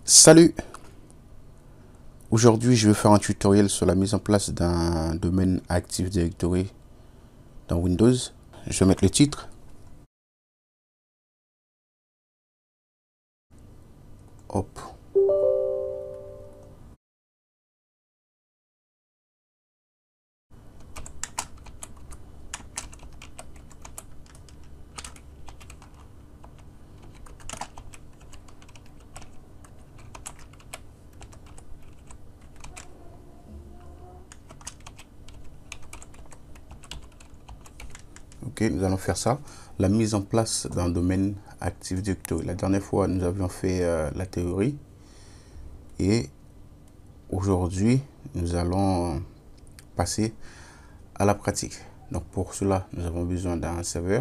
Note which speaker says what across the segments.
Speaker 1: Salut! Aujourd'hui, je vais faire un tutoriel sur la mise en place d'un domaine Active Directory dans Windows. Je vais mettre le titre. Hop. Ok, nous allons faire ça. La mise en place d'un domaine Active Directory. La dernière fois, nous avions fait la théorie. Et aujourd'hui, nous allons passer à la pratique. Donc pour cela, nous avons besoin d'un serveur.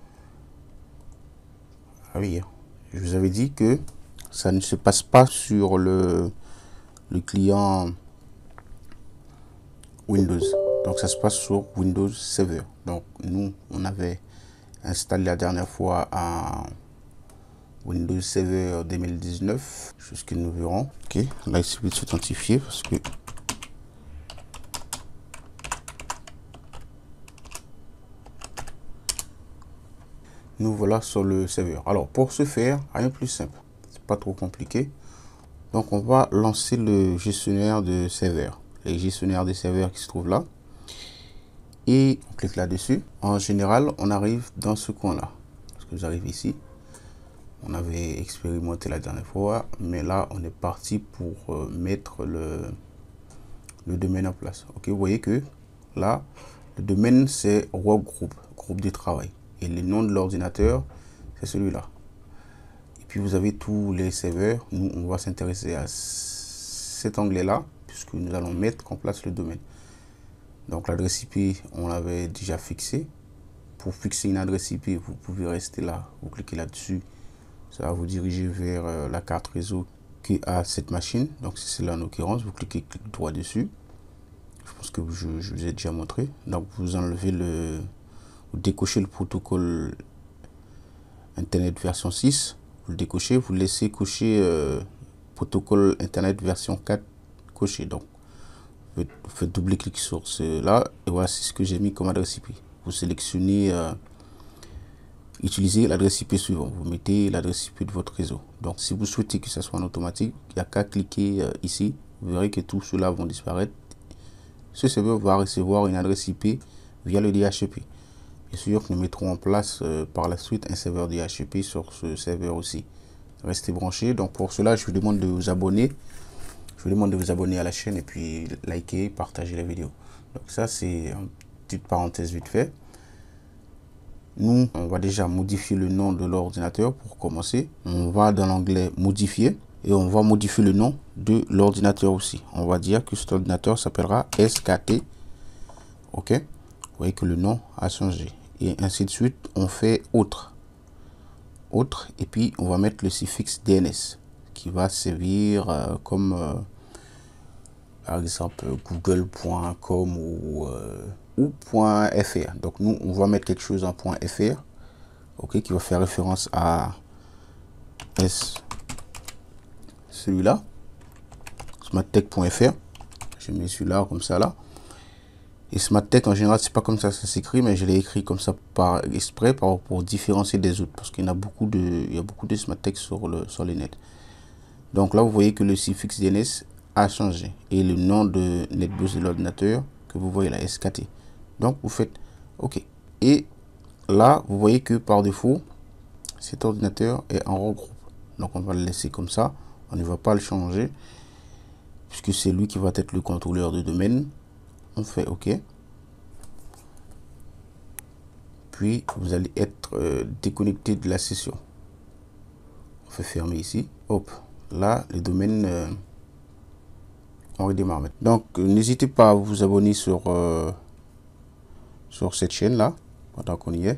Speaker 1: Ah oui, je vous avais dit que ça ne se passe pas sur le client Windows. Donc ça se passe sur Windows Server. Donc nous, on avait installé la dernière fois un Windows Server 2019. C'est ce que nous verrons. Ok, là il suffit de s'authentifier parce que nous voilà sur le serveur. Alors pour ce faire, rien de plus simple. C'est pas trop compliqué. Donc on va lancer le gestionnaire de serveur. Les gestionnaires de serveurs qui se trouvent là. Et on clique là-dessus. En général, on arrive dans ce coin-là. Parce que j'arrive ici. On avait expérimenté la dernière fois, mais là, on est parti pour mettre le domaine en place. Ok, vous voyez que là, le domaine, c'est workgroup, groupe de travail. Et le nom de l'ordinateur, c'est celui-là. Et puis, vous avez tous les serveurs. Nous, on va s'intéresser à cet onglet-là, puisque nous allons mettre en place le domaine. Donc, l'adresse IP, on l'avait déjà fixée. Pour fixer une adresse IP, vous pouvez rester là. Vous cliquez là-dessus. Ça va vous diriger vers la carte réseau qui a cette machine. Donc c'est celle-là en l'occurrence. Vous cliquez clic droit dessus. Je pense que je vous ai déjà montré. Donc vous enlevez vous décochez le protocole Internet version 6. Vous le décochez. Vous laissez cocher protocole Internet version 4 coché. Donc vous faites double clic sur cela. Et voilà, c'est ce que j'ai mis comme adresse IP. Vous sélectionnez utilisez l'adresse IP suivante. Vous mettez l'adresse IP de votre réseau. Donc, si vous souhaitez que ça soit en automatique, il n'y a qu'à cliquer ici. Vous verrez que tout cela vont disparaître. Ce serveur va recevoir une adresse IP via le DHCP. Bien sûr que nous mettrons en place par la suite un serveur DHCP sur ce serveur aussi. Restez branchés. Donc, pour cela, je vous demande de vous abonner. Je vous demande de vous abonner à la chaîne et puis liker, partager la vidéo. Donc, ça, c'est une petite parenthèse vite fait. Nous, on va déjà modifier le nom de l'ordinateur pour commencer. On va dans l'onglet modifier et on va modifier le nom de l'ordinateur aussi. On va dire que cet ordinateur s'appellera SKT. Ok. Vous voyez que le nom a changé. Et ainsi de suite, on fait autre. Autre. Et puis, on va mettre le suffixe DNS qui va servir comme par exemple google.com ou .fr. Donc nous, on va mettre quelque chose en .fr, ok, qui va faire référence à celui-là, smarttech.fr. Je mets celui-là comme ça là. Et smarttech en général, c'est pas comme ça s'écrit, mais je l'ai écrit comme ça par exprès pour différencier des autres, parce qu'il y a beaucoup de smarttech sur les net. Donc là, vous voyez que le suffixe DNS a changé et le nom de netbus de l'ordinateur que vous voyez là, SKT. Donc vous faites OK. Et là, vous voyez que par défaut, cet ordinateur est en regroupe. Donc on va le laisser comme ça. On ne va pas le changer puisque c'est lui qui va être le contrôleur de domaine. On fait OK. Puis vous allez être déconnecté de la session. On fait fermer ici. Hop. Là, le domaine, on redémarre maintenant. Donc n'hésitez pas à vous abonner sur cette chaîne là pendant qu'on y est.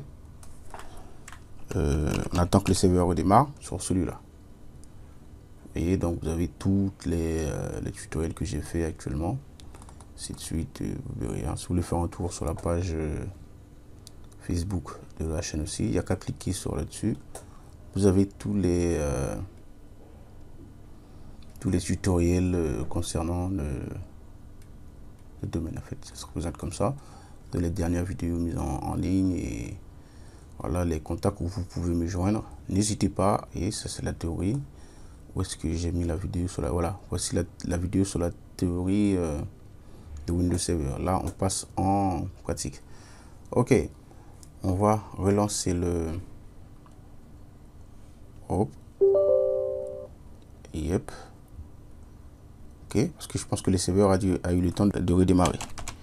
Speaker 1: On attend que le serveur redémarre sur celui-là. Et donc vous avez toutes les tutoriels que j'ai fait actuellement. Ainsi de suite, vous verrez. Si vous voulez faire un tour sur la page Facebook de la chaîne aussi, il n'y a qu'à cliquer sur là-dessus. Vous avez tous les tous les tutoriels concernant le domaine. En fait, ça se représente comme ça, de les dernières vidéos mises en ligne, et voilà les contacts où vous pouvez me joindre. N'hésitez pas. Et ça, c'est la théorie. Où est-ce que j'ai mis la vidéo sur la... Voilà, voici la vidéo sur la théorie de Windows Server. Là, on passe en pratique. Ok, on va relancer le... Hop. Yep. Ok, parce que je pense que le serveur a eu le temps de redémarrer.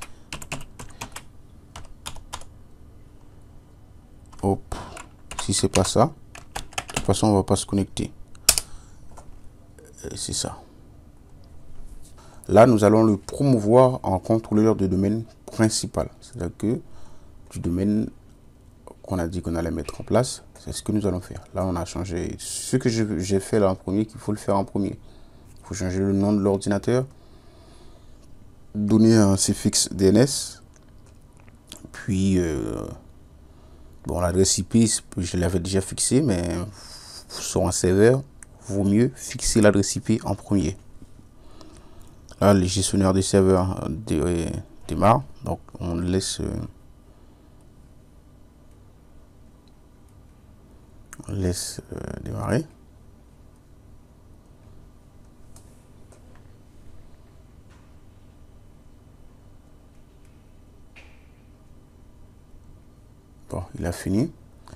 Speaker 1: Hop. Si c'est pas ça, de toute façon, on va pas se connecter. C'est ça. Là, nous allons le promouvoir en contrôleur de domaine principal. C'est-à-dire que du domaine qu'on a dit qu'on allait mettre en place, c'est ce que nous allons faire. Là, on a changé ce que j'ai fait là en premier, qu'il faut le faire en premier. Il faut changer le nom de l'ordinateur, donner un suffixe DNS, puis bon, l'adresse IP, je l'avais déjà fixé, mais sur un serveur, vaut mieux fixer l'adresse IP en premier. Là, le gestionnaire des serveurs démarre, donc on laisse démarrer. Bon, il a fini.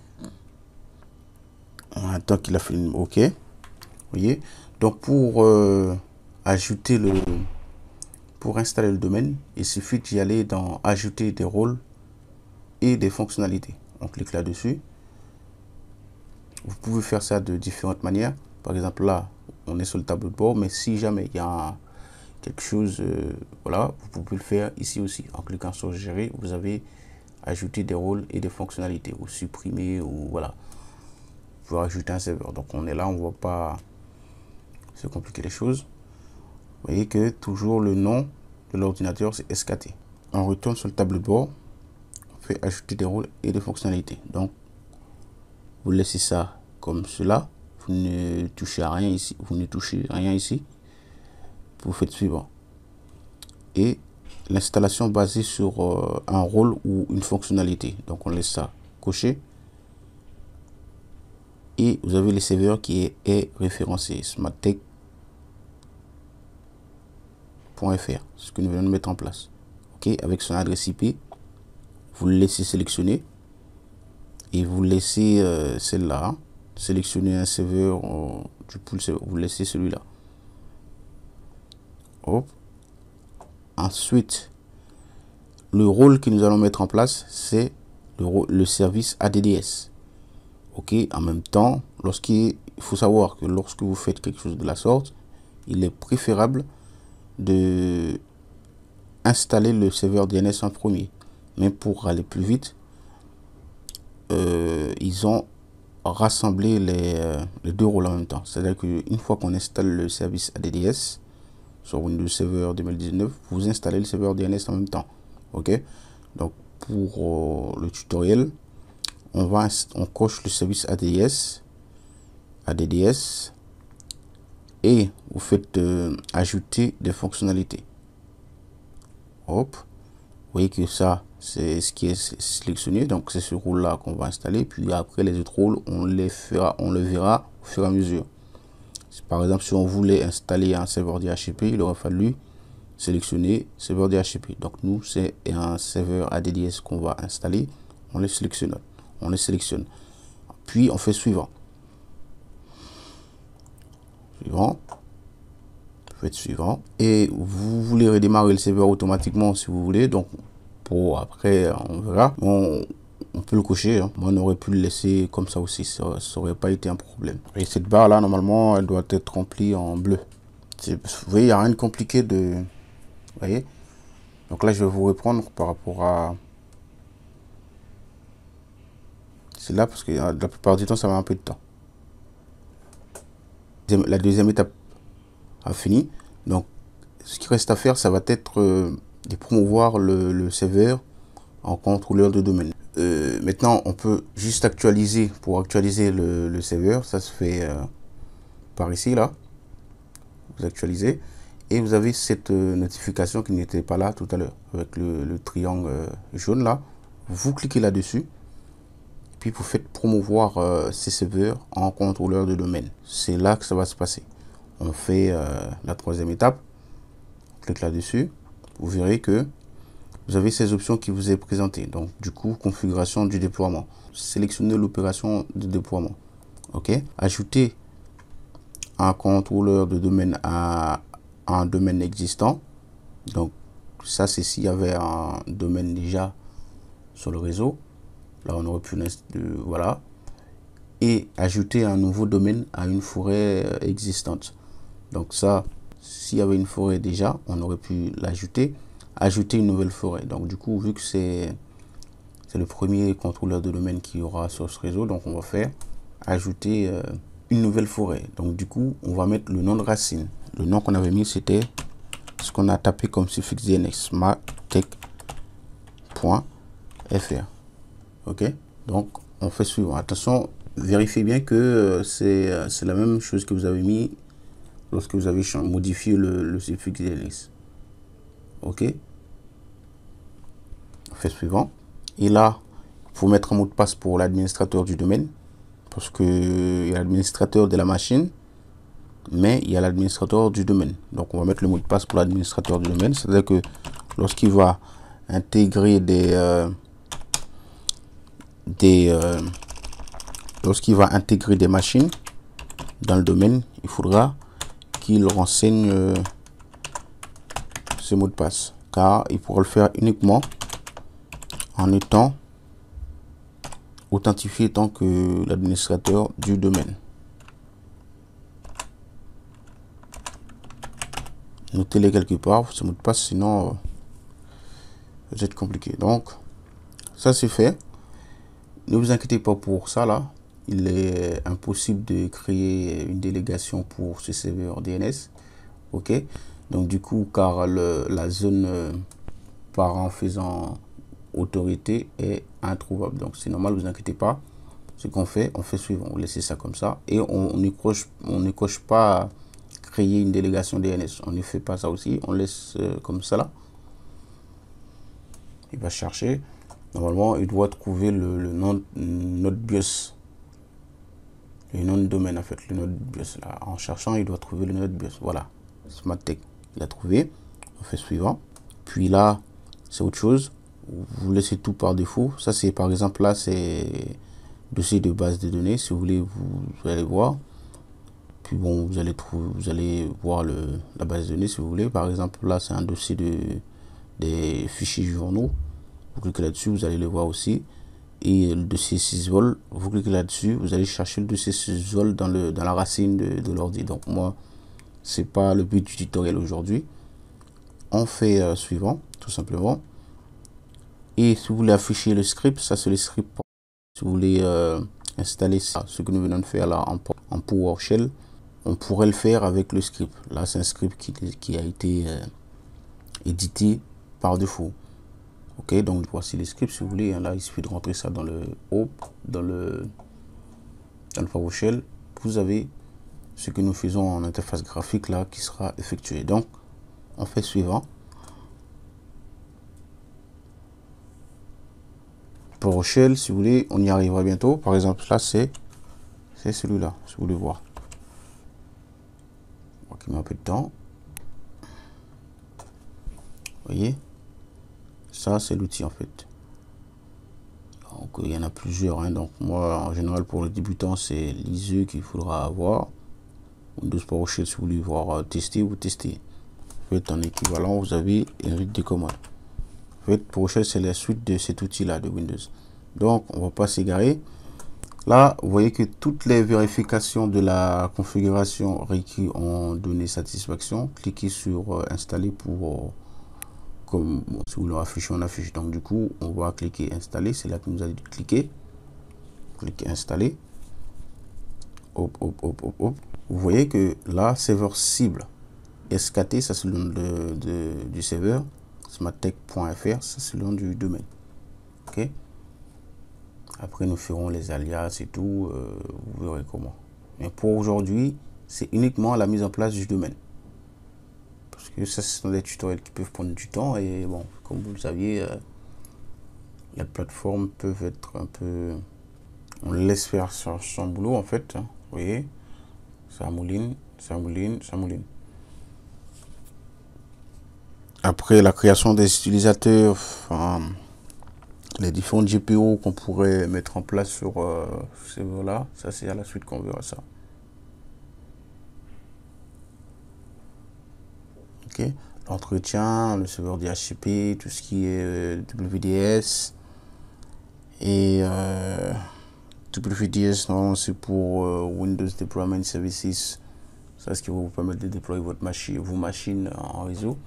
Speaker 1: On attend qu'il a fini. Ok. Vous voyez. Donc pour ajouter pour installer le domaine, il suffit d'y aller dans ajouter des rôles et des fonctionnalités. On clique là-dessus. Vous pouvez faire ça de différentes manières. Par exemple, là, on est sur le tableau de bord, mais si jamais il y a quelque chose, voilà, vous pouvez le faire ici aussi. En cliquant sur gérer, vous avez ajouté des rôles et des fonctionnalités, ou supprimer, ou voilà. Vous pouvez ajouter un serveur. Donc on est là, on ne va pas se compliquer les choses. Vous voyez que toujours le nom de l'ordinateur, c'est SKT. On retourne sur le tableau de bord, on fait ajouter des rôles et des fonctionnalités. Donc vous laissez ça comme cela, vous ne touchez à rien ici, vous ne touchez rien ici, vous faites suivant. Et l'installation basée sur un rôle ou une fonctionnalité, donc on laisse ça coché. Et vous avez le serveur qui est référencé, smarttech.fr, ce que nous venons de mettre en place. Ok, avec son adresse IP, vous le laissez sélectionner et vous laissez celle-là, sélectionner un serveur du pool serveur, vous laissez celui-là. Hop. Ensuite, le rôle que nous allons mettre en place, c'est le service ADDS. Ok, en même temps, il faut savoir que lorsque vous faites quelque chose de la sorte, il est préférable de installer le serveur DNS en premier. Mais pour aller plus vite, ils ont rassemblé les deux rôles en même temps. C'est-à-dire qu'une fois qu'on installe le service ADDS sur Windows Server 2019, vous installez le serveur DNS en même temps. Ok, donc pour le tutoriel, on coche le service ADDS et vous faites ajouter des fonctionnalités. Hop, vous voyez que ça c'est ce qui est sélectionné, donc c'est ce rôle là qu'on va installer. Puis après les autres rôles, on le verra au fur et à mesure. Par exemple, si on voulait installer un serveur DHCP, il aurait fallu sélectionner serveur DHCP. Donc nous, c'est un serveur ADDS qu'on va installer. On le sélectionne, puis on fait suivant, faites suivant, et vous voulez redémarrer le serveur automatiquement si vous voulez. Donc pour après, on verra. On peut le cocher, hein. Moi, on aurait pu le laisser comme ça aussi, ça aurait pas été un problème. Et cette barre là, normalement, elle doit être remplie en bleu. Vous voyez, il n'y a rien de compliqué de... Vous voyez. Donc là, je vais vous reprendre par rapport à... C'est là parce que la plupart du temps, ça va un peu de temps. La deuxième étape a fini. Donc, ce qui reste à faire, ça va être de promouvoir le serveur en contrôleur de domaine. Maintenant, on peut juste actualiser. Pour actualiser le serveur, ça se fait par ici, là. vous actualisez et vous avez cette notification qui n'était pas là tout à l'heure avec le triangle jaune là. Vous cliquez là-dessus, puis vous faites promouvoir ces serveurs en contrôleur de domaine. C'est là que ça va se passer. On fait la troisième étape. On clique là-dessus. Vous verrez que vous avez ces options qui vous est présentées. Donc, du coup, configuration du déploiement. Sélectionnez l'opération de déploiement. OK. Ajouter un contrôleur de domaine à un domaine existant. Donc, ça, c'est s'il y avait un domaine déjà sur le réseau. Là, on aurait pu voilà. Et ajouter un nouveau domaine à une forêt existante. Donc ça, s'il y avait une forêt déjà, on aurait pu l'ajouter. Ajouter une nouvelle forêt. Donc du coup, vu que c'est le premier contrôleur de domaine qu'il y aura sur ce réseau, donc on va faire ajouter une nouvelle forêt. Donc du coup, on va mettre le nom de racine. Le nom qu'on avait mis, c'était ce qu'on a tapé comme suffixe DNS, smarttech.fr. OK. Donc on fait suivant. Attention, vérifiez bien que c'est la même chose que vous avez mis lorsque vous avez modifié le suffixe DNS. OK. On fait suivant. Et là, il faut mettre un mot de passe pour l'administrateur du domaine. Parce que il y a l'administrateur de la machine, mais il y a l'administrateur du domaine. Donc on va mettre le mot de passe pour l'administrateur du domaine. C'est-à-dire que lorsqu'il va intégrer lorsqu'il va intégrer des machines dans le domaine, il faudra qu'il renseigne ce mot de passe, car il pourra le faire uniquement en étant authentifié tant que l'administrateur du domaine. Notez-les quelque part, ce mot de passe, sinon ça va être compliqué. Donc ça c'est fait. Ne vous inquiétez pas pour ça là. Il est impossible de créer une délégation pour ce serveur DNS. OK. Donc du coup, car la zone parent faisant autorité est introuvable. Donc c'est normal, ne vous inquiétez pas. Ce qu'on fait, on fait suivant. On laisse ça comme ça. Et on ne coche pas créer une délégation DNS. On ne fait pas ça aussi. On laisse comme ça là. Il va chercher. Normalement, il doit trouver le nom notre BIOS. Le nom de domaine, en fait, le nom de BIOS. Là. En cherchant, il doit trouver le nom de BIOS. Voilà. Smarttech, il a trouvé. On fait suivant. Puis là, c'est autre chose. Vous laissez tout par défaut. Ça, c'est par exemple, là, c'est dossier de base de données. Si vous voulez, vous allez voir. Puis bon, vous allez voir la base de données si vous voulez. Par exemple, là, c'est un dossier des fichiers journaux. Vous cliquez là-dessus, vous allez le voir aussi. Et le dossier sysvol, vous cliquez là-dessus, vous allez chercher le dossier sysvol dans la racine de l'ordi. Donc moi, c'est pas le but du tutoriel aujourd'hui. On fait suivant, tout simplement. Et si vous voulez afficher le script, ça c'est le script. Si vous voulez installer ça, ce que nous venons de faire là en PowerShell, on pourrait le faire avec le script. Là, c'est un script qui a été édité par défaut. OK, donc voici les scripts si vous voulez. Là, il suffit de rentrer ça dans le PowerShell. Vous avez ce que nous faisons en interface graphique là qui sera effectué. Donc, on fait suivant. PowerShell, si vous voulez, on y arrivera bientôt. Par exemple, là, c'est celui-là, si vous voulez voir. Qui met un peu de temps. Vous voyez, ça c'est l'outil en fait. Donc il y en a plusieurs, hein. Donc moi en général pour le débutant c'est l'ISO qu'il faudra avoir. Windows PowerShell, si vous voulez voir tester, vous testez. En fait, en équivalent, vous avez une liste de commandes. En fait, PowerShell c'est la suite de cet outil là de Windows. Donc on va pas s'égarer. Là, vous voyez que toutes les vérifications de la configuration requis ont donné satisfaction. Cliquez sur installer pour comme bon, si vous voulez afficher, on affiche. Donc du coup, on va cliquer installer. C'est là que nous allons cliquer. Cliquez installer. Hop, hop, hop, hop, hop. Vous voyez que là, serveur cible SKT, ça c'est le nom du serveur. Smarttech.fr, ça c'est le nom du domaine. OK. Après, nous ferons les alias et tout. Vous verrez comment. Mais pour aujourd'hui, c'est uniquement la mise en place du domaine. Ça, ce sont des tutoriels qui peuvent prendre du temps. Et bon, comme vous le saviez, les plateformes peuvent être un peu... On laisse faire son boulot, en fait. Hein, vous voyez, ça mouline, ça mouline, ça mouline. Après la création des utilisateurs, enfin, les différents GPO qu'on pourrait mettre en place sur ce serveur-là, ça c'est à la suite qu'on verra ça. Ok, l'entretien, le serveur DHCP, tout ce qui est WDS et WDS, non, c'est pour Windows Deployment Services. Ça, c'est ce qui va vous permettre de déployer votre machine, vos machines en réseau.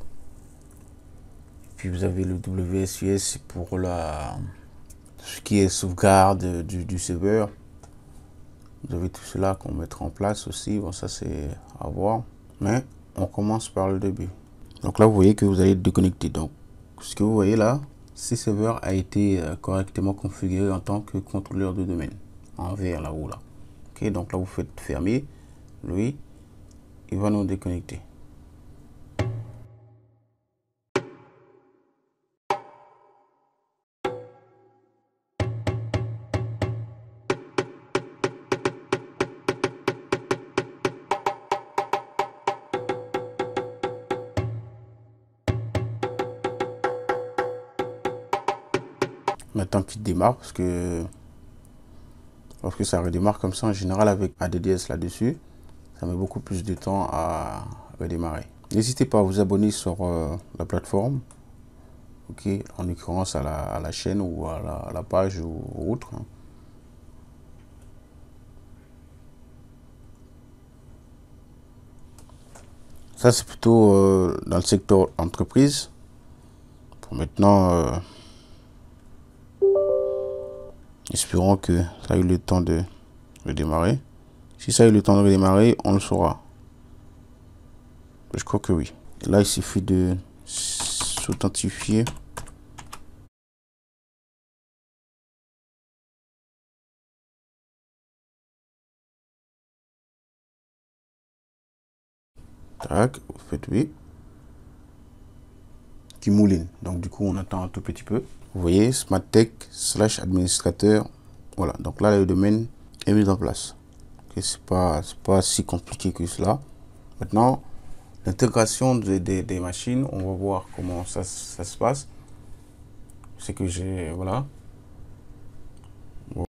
Speaker 1: Puis vous avez le WSUS pour ce qui est sauvegarde du serveur. Vous avez tout cela qu'on mettra en place aussi. Bon, ça c'est à voir. Mais on commence par le début. Donc là, vous voyez que vous allez déconnecter. Donc, ce que vous voyez là, ce serveur a été correctement configuré en tant que contrôleur de domaine. En vert là-haut là. Ok, donc là, vous faites fermer. Lui, il va nous déconnecter. Maintenant qu'il démarre, parce que lorsque ça redémarre comme ça, en général avec ADDS là-dessus, ça met beaucoup plus de temps à redémarrer. N'hésitez pas à vous abonner sur la plateforme, ok, en l'occurrence à la chaîne ou à la page ou autre. Ça c'est plutôt dans le secteur entreprise. Pour maintenant, espérons que ça a eu le temps de redémarrer. Si ça a eu le temps de redémarrer, on le saura. Je crois que oui. Et là, il suffit de s'authentifier. Tac, vous faites oui. Qui mouline. Donc du coup, on attend un tout petit peu. Vous voyez, smarttech/administrateur. Voilà, donc là, le domaine est mis en place. Okay, c'est pas si compliqué que cela. Maintenant, l'intégration des machines, on va voir comment ça se passe. C'est que j'ai, voilà,